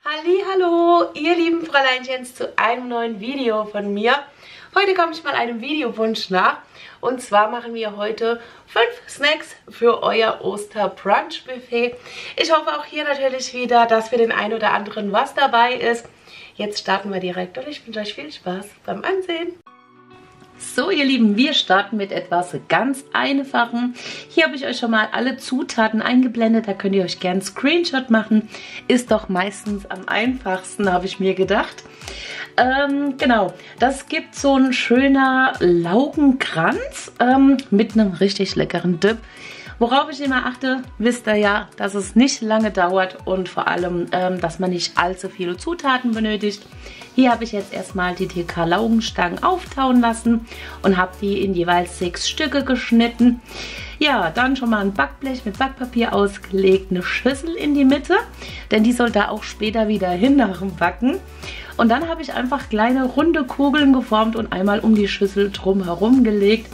Hallihallo, ihr lieben Fräuleinchens zu einem neuen Video von mir. Heute komme ich mal einem Videowunsch nach. Und zwar machen wir heute 5 Snacks für euer Oster-Brunch-Buffet. Ich hoffe auch hier natürlich wieder, dass für den einen oder anderen was dabei ist. Jetzt starten wir direkt und ich wünsche euch viel Spaß beim Ansehen. So ihr Lieben, wir starten mit etwas ganz Einfachem. Hier habe ich euch schon mal alle Zutaten eingeblendet, da könnt ihr euch gerne einen Screenshot machen. Ist doch meistens am einfachsten, habe ich mir gedacht. Genau, das gibt so ein schöner Laugenkranz mit einem richtig leckeren Dip. Worauf ich immer achte, wisst ihr ja, dass es nicht lange dauert und vor allem, dass man nicht allzu viele Zutaten benötigt. Hier habe ich jetzt erstmal die TK-Laugenstangen auftauen lassen und habe die in jeweils 6 Stücke geschnitten. Ja, dann schon mal ein Backblech mit Backpapier ausgelegt, eine Schüssel in die Mitte, denn die soll da auch später wieder hin nach dem Backen. Und dann habe ich einfach kleine runde Kugeln geformt und einmal um die Schüssel drumherum gelegt.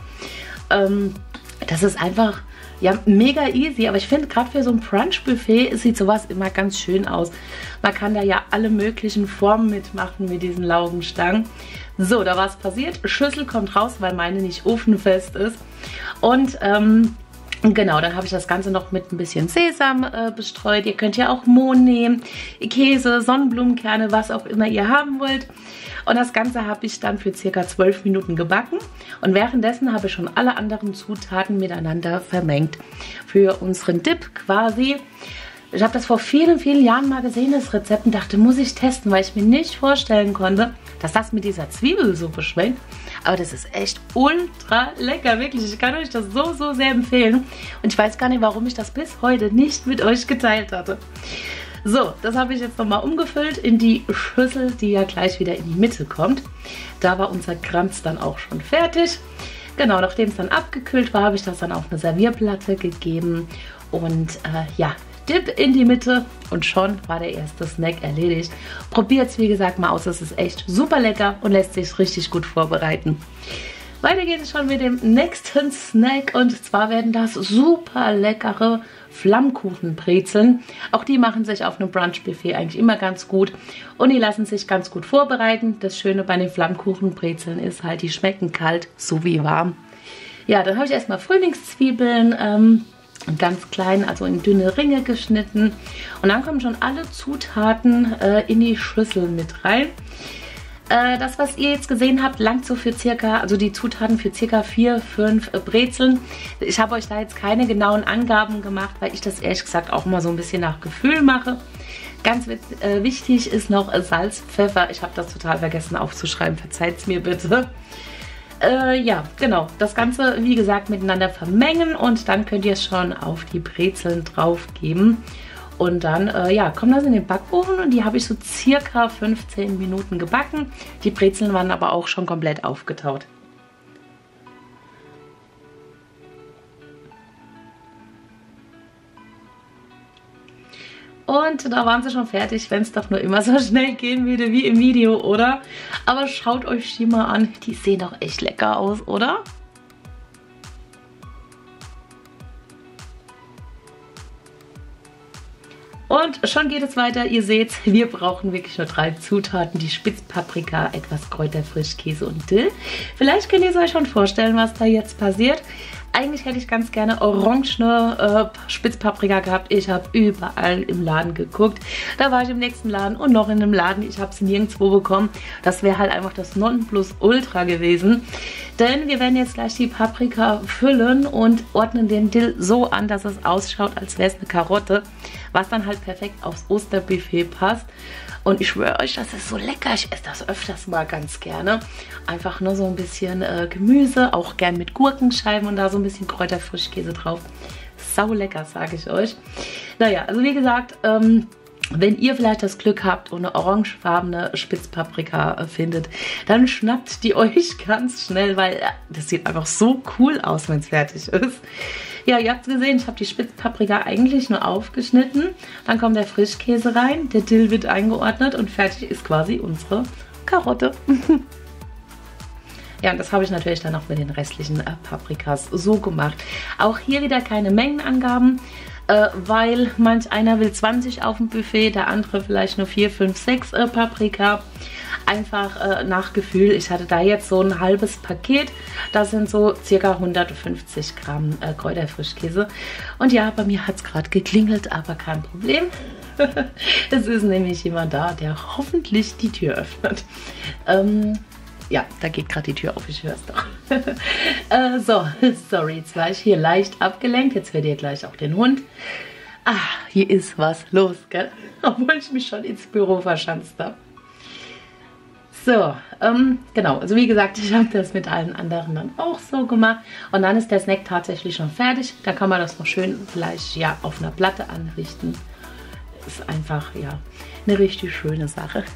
Das ist einfach... ja, mega easy, aber ich finde gerade für so ein Brunch-Buffet sieht sowas immer ganz schön aus. Man kann da ja alle möglichen Formen mitmachen mit diesen Laugenstangen. So, da war es passiert. Schüssel kommt raus, weil meine nicht ofenfest ist. Und genau, dann habe ich das Ganze noch mit ein bisschen Sesam bestreut. Ihr könnt ja auch Mohn nehmen, Käse, Sonnenblumenkerne, was auch immer ihr haben wollt. Und das Ganze habe ich dann für ca. 12 Minuten gebacken. Und währenddessen habe ich schon alle anderen Zutaten miteinander vermengt. Für unseren Dip quasi. Ich habe das vor vielen, vielen Jahren mal gesehen, das Rezept, und dachte, muss ich testen, weil ich mir nicht vorstellen konnte, dass das mit dieser Zwiebelsuppe schmeckt. Aber das ist echt ultra lecker, wirklich. Ich kann euch das so sehr empfehlen. Und ich weiß gar nicht, warum ich das bis heute nicht mit euch geteilt hatte. So, das habe ich jetzt nochmal umgefüllt in die Schüssel, die ja gleich wieder in die Mitte kommt. Da war unser Kranz dann auch schon fertig. Genau, nachdem es dann abgekühlt war, habe ich das dann auf eine Servierplatte gegeben. Und ja, Dip in die Mitte und schon war der erste Snack erledigt. Probiert es wie gesagt mal aus, es ist echt super lecker und lässt sich richtig gut vorbereiten. Weiter geht es schon mit dem nächsten Snack und zwar werden das super leckere Flammkuchenbrezeln. Auch die machen sich auf einem Brunch-Buffet eigentlich immer ganz gut und die lassen sich ganz gut vorbereiten. Das Schöne bei den Flammkuchenbrezeln ist halt, die schmecken kalt sowie warm. Ja, dann habe ich erstmal Frühlingszwiebeln ganz klein, also in dünne Ringe geschnitten. Und dann kommen schon alle Zutaten in die Schüssel mit rein. Das, was ihr jetzt gesehen habt, langt so für circa, also die Zutaten für circa 4, 5 Brezeln. Ich habe euch da jetzt keine genauen Angaben gemacht, weil ich das ehrlich gesagt auch immer so ein bisschen nach Gefühl mache. Ganz wichtig ist noch Salz, Pfeffer. Ich habe das total vergessen aufzuschreiben, verzeiht es mir bitte. Ja, genau. Das Ganze, wie gesagt, miteinander vermengen und dann könnt ihr es schon auf die Brezeln drauf geben. Und dann, ja, kommt das in den Backofen und die habe ich so circa 15 Minuten gebacken. Die Brezeln waren aber auch schon komplett aufgetaut. Und da waren sie schon fertig, wenn es doch nur immer so schnell gehen würde wie im Video, oder? Aber schaut euch die mal an, die sehen doch echt lecker aus, oder? Und schon geht es weiter. Ihr seht, wir brauchen wirklich nur 3 Zutaten. Die Spitzpaprika, etwas Kräuterfrischkäse und Dill. Vielleicht könnt ihr es euch schon vorstellen, was da jetzt passiert. Eigentlich hätte ich ganz gerne orangene Spitzpaprika gehabt. Ich habe überall im Laden geguckt. Da war ich im nächsten Laden und noch in einem Laden. Ich habe sie nirgendwo bekommen. Das wäre halt einfach das Nonplusultra gewesen. Denn wir werden jetzt gleich die Paprika füllen und ordnen den Dill so an, dass es ausschaut, als wäre es eine Karotte. Was dann halt perfekt aufs Osterbuffet passt. Und ich schwöre euch, das ist so lecker. Ich esse das öfters mal ganz gerne. Einfach nur so ein bisschen Gemüse, auch gern mit Gurkenscheiben und da so ein bisschen Kräuterfrischkäse drauf. Sau lecker, sage ich euch. Naja, also wie gesagt, wenn ihr vielleicht das Glück habt und eine orangefarbene Spitzpaprika findet, dann schnappt die euch ganz schnell, weil das sieht einfach so cool aus, wenn es fertig ist. Ja, ihr habt gesehen, ich habe die Spitzpaprika eigentlich nur aufgeschnitten. Dann kommt der Frischkäse rein, der Dill wird eingeordnet und fertig ist quasi unsere Karotte. Ja, und das habe ich natürlich dann auch mit den restlichen Paprikas so gemacht. Auch hier wieder keine Mengenangaben. weil manch einer will 20 auf dem Buffet, der andere vielleicht nur 4, 5, 6 Paprika. Einfach nach Gefühl. Ich hatte da jetzt so ein halbes Paket. Das sind so circa 150 Gramm Kräuterfrischkäse. Und ja, bei mir hat es gerade geklingelt, aber kein Problem. Es ist nämlich jemand da, der hoffentlich die Tür öffnet. Ja, da geht gerade die Tür auf, ich höre es doch. So, sorry, jetzt war ich hier leicht abgelenkt. Jetzt hört ihr gleich auch den Hund. Ah, hier ist was los, gell? Obwohl ich mich schon ins Büro verschanzt habe. So, genau, also wie gesagt, ich habe das mit allen anderen dann auch so gemacht. Und dann ist der Snack tatsächlich schon fertig. Da kann man das noch schön vielleicht ja auf einer Platte anrichten. Ist einfach, ja, eine richtig schöne Sache.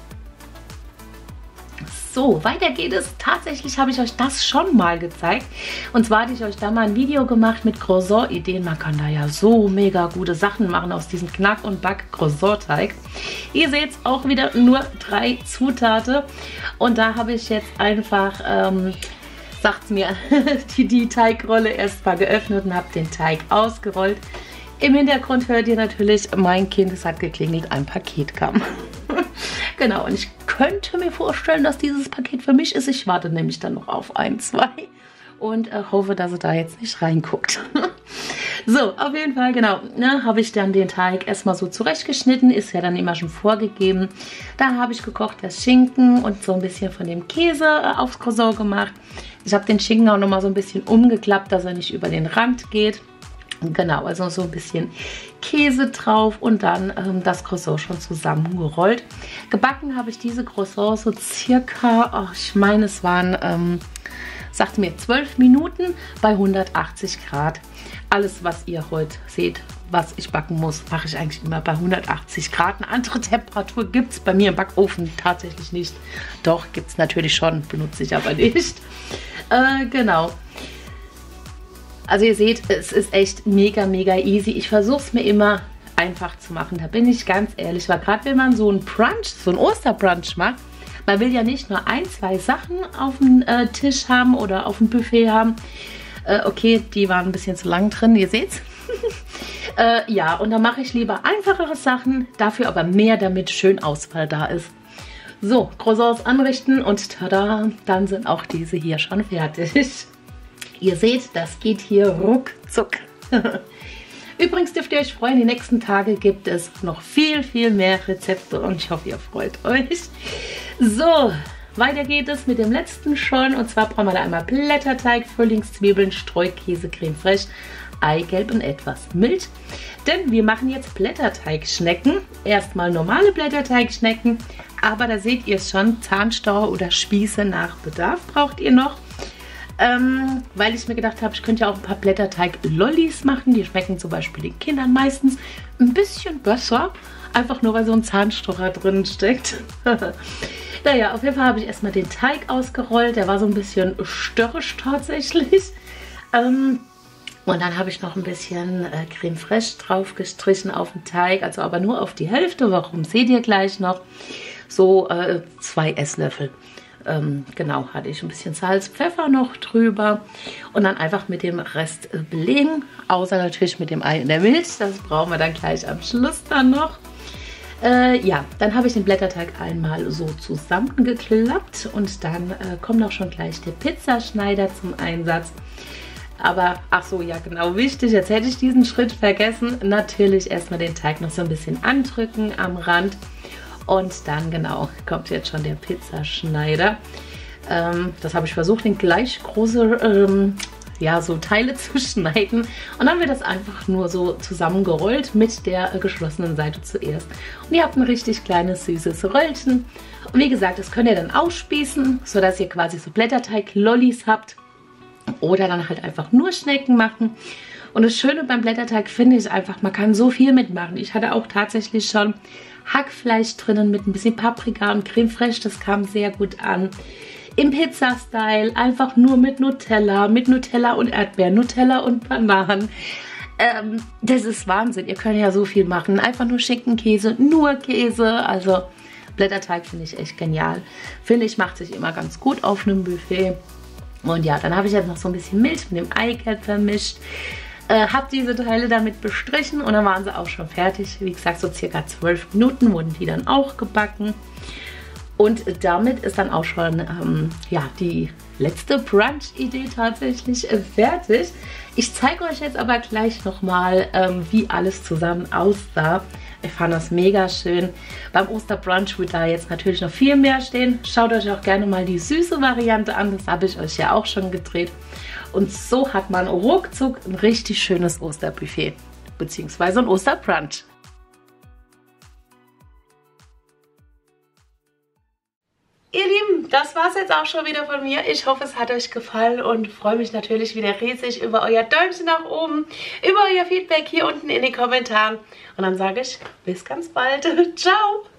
So, weiter geht es. Tatsächlich habe ich euch das schon mal gezeigt. Und zwar hatte ich euch da mal ein Video gemacht mit Croissant-Ideen. Man kann da ja so mega gute Sachen machen aus diesem Knack- und Back-Croissant-Teig. Ihr seht auch wieder nur 3 Zutaten. Und da habe ich jetzt einfach, sagt mir, die Teigrolle erst mal geöffnet und habe den Teig ausgerollt. Im Hintergrund hört ihr natürlich, mein Kind, es hat geklingelt, ein Paket kam. Genau, und ich könnte mir vorstellen, dass dieses Paket für mich ist. Ich warte nämlich dann noch auf 1, 2 und hoffe, dass er da jetzt nicht reinguckt. So, auf jeden Fall, genau, ne, habe ich dann den Teig erstmal so zurechtgeschnitten. Ist ja dann immer schon vorgegeben. Da habe ich gekocht das Schinken und so ein bisschen von dem Käse aufs Croissant gemacht. Ich habe den Schinken auch nochmal so ein bisschen umgeklappt, dass er nicht über den Rand geht. Genau, also so ein bisschen Käse drauf und dann das Croissant schon zusammengerollt. Gebacken habe ich diese Croissants so circa, oh, ich meine es waren, sagte mir 12 Minuten bei 180 Grad. Alles, was ihr heute seht, was ich backen muss, mache ich eigentlich immer bei 180 Grad. Eine andere Temperatur gibt es bei mir im Backofen tatsächlich nicht. Doch, gibt es natürlich schon, benutze ich aber nicht. Genau. Also ihr seht, es ist echt mega, mega easy. Ich versuche es mir immer einfach zu machen. Da bin ich ganz ehrlich. Weil gerade wenn man so einen Brunch, so einen Osterbrunch macht, man will ja nicht nur 1, 2 Sachen auf dem Tisch haben oder auf dem Buffet haben. Okay, die waren ein bisschen zu lang drin, ihr seht's. Ja, und dann mache ich lieber einfachere Sachen, dafür aber mehr, damit schön Auswahl da ist. So, Croissants anrichten und tada, dann sind auch diese hier schon fertig. Ihr seht, das geht hier ruckzuck. Übrigens dürft ihr euch freuen, die nächsten Tage gibt es noch viel, viel mehr Rezepte und ich hoffe, ihr freut euch. So, weiter geht es mit dem letzten schon und zwar brauchen wir da einmal Blätterteig, Frühlingszwiebeln, Streukäse, Creme fraiche, Eigelb und etwas Milch. Denn wir machen jetzt Blätterteigschnecken. Erstmal normale Blätterteigschnecken, aber da seht ihr es schon, Zahnstocher oder Spieße nach Bedarf braucht ihr noch. Weil ich mir gedacht habe, ich könnte ja auch ein paar Blätterteig-Lollis machen. Die schmecken zum Beispiel den Kindern meistens ein bisschen besser. Einfach nur, weil so ein Zahnstocher drin steckt. Naja, auf jeden Fall habe ich erstmal den Teig ausgerollt. Der war so ein bisschen störrisch tatsächlich. Und dann habe ich noch ein bisschen Creme fraiche drauf gestrichen auf den Teig. Also aber nur auf die Hälfte. Warum, seht ihr gleich noch. So 2 Esslöffel. Genau, hatte ich ein bisschen Salz, Pfeffer noch drüber und dann einfach mit dem Rest belegen, außer natürlich mit dem Ei und der Milch, das brauchen wir dann gleich am Schluss dann noch. Ja, dann habe ich den Blätterteig einmal so zusammengeklappt und dann kommt auch schon gleich der Pizzaschneider zum Einsatz. Aber, ach so, ja genau, wichtig, jetzt hätte ich diesen Schritt vergessen, natürlich erstmal den Teig noch so ein bisschen andrücken am Rand. Und dann, genau, kommt jetzt schon der Pizzaschneider. Das habe ich versucht, in gleich große ja, so Teile zu schneiden. Und dann wird das einfach nur so zusammengerollt mit der geschlossenen Seite zuerst. Und ihr habt ein richtig kleines, süßes Röllchen. Und wie gesagt, das könnt ihr dann ausspießen, sodass ihr quasi so Blätterteig-Lollis habt. Oder dann halt einfach nur Schnecken machen. Und das Schöne beim Blätterteig finde ich einfach, man kann so viel mitmachen. Ich hatte auch tatsächlich schon Hackfleisch drinnen mit ein bisschen Paprika und Creme fraiche. Das kam sehr gut an. Im Pizza-Style einfach nur mit Nutella und Erdbeeren, Nutella und Bananen. Das ist Wahnsinn. Ihr könnt ja so viel machen. Einfach nur Schinkenkäse, nur Käse. Also Blätterteig finde ich echt genial. Finde ich, macht sich immer ganz gut auf einem Buffet. Und ja, dann habe ich jetzt noch so ein bisschen Milch mit dem Eigelb vermischt. habe diese Teile damit bestrichen und dann waren sie auch schon fertig. Wie gesagt, so circa 12 Minuten wurden die dann auch gebacken. Und damit ist dann auch schon ja, die letzte Brunch-Idee tatsächlich fertig. Ich zeige euch jetzt aber gleich nochmal, wie alles zusammen aussah. Ich fand das mega schön. Beim Osterbrunch wird da jetzt natürlich noch viel mehr stehen. Schaut euch auch gerne mal die süße Variante an. Das habe ich euch ja auch schon gedreht. Und so hat man ruckzuck ein richtig schönes Osterbuffet. Beziehungsweise ein Osterbrunch. Ihr Lieben, das war es jetzt auch schon wieder von mir. Ich hoffe, es hat euch gefallen und freue mich natürlich wieder riesig über euer Däumchen nach oben, über euer Feedback hier unten in den Kommentaren. Und dann sage ich, bis ganz bald. Ciao!